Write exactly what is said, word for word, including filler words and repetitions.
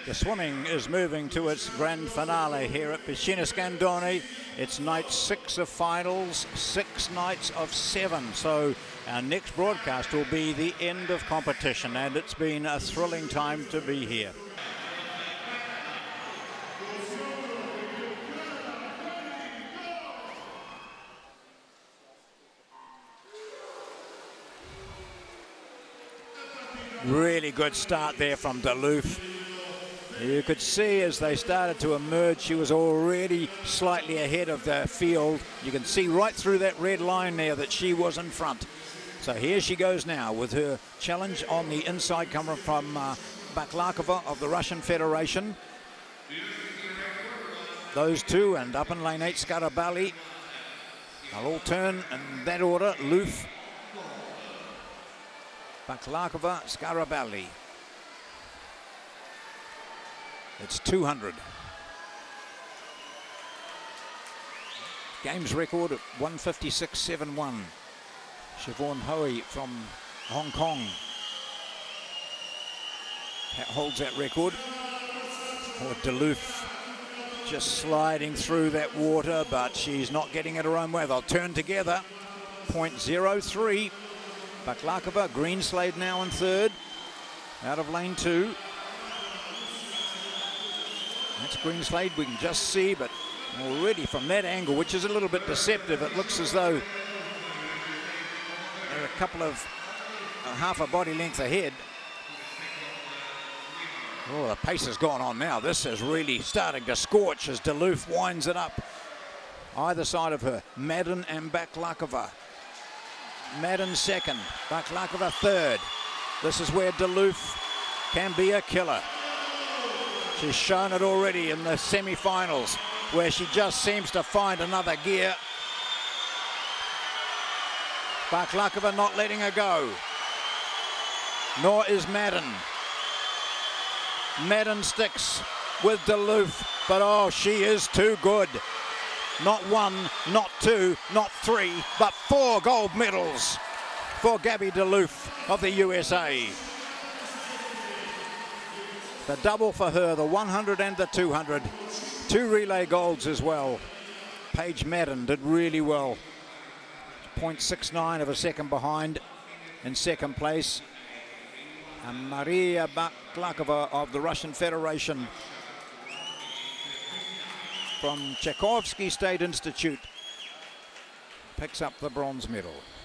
The swimming is moving to its grand finale here at Piscina Scandoni. It's night six of finals, six nights of seven. So our next broadcast will be the end of competition, and it's been a thrilling time to be here. Really good start there from Duluth. You could see as they started to emerge, she was already slightly ahead of the field. You can see right through that red line there that she was in front. So here she goes now with her challenge on the inside coming from uh, Baklakova of the Russian Federation. Those two, and up in lane eight, Scarabelli. They'll all turn in that order. Luth, Baklakova, Scarabelli. It's two hundred. Games record at one fifty-six seventy-one. Siobhan Hoey from Hong Kong holds that record. Or Duluth just sliding through that water, but she's not getting it her own way. They'll turn together. point zero three. Baklakova, Greenslade now in third. Out of lane two. That's Greenslade, we can just see, but already from that angle, which is a little bit deceptive, it looks as though they're a couple of uh, half a body length ahead. Oh, the pace has gone on now. This is really starting to scorch as Duluth winds it up. Either side of her, Madden and Baklakova. Madden second, Baklakova third. This is where Duluth can be a killer. She's shown it already in the semi-finals, where she just seems to find another gear. Baklakova not letting her go. Nor is Madden. Madden sticks with Duluth, but oh, she is too good. Not one, not two, not three, but four gold medals for Gabby Duluth of the U S A. The double for her, the one hundred and the two hundred. Two relay golds as well. Paige Madden did really well. point six nine of a second behind in second place. And Maria Baklakova of the Russian Federation from Tchaikovsky State Institute picks up the bronze medal.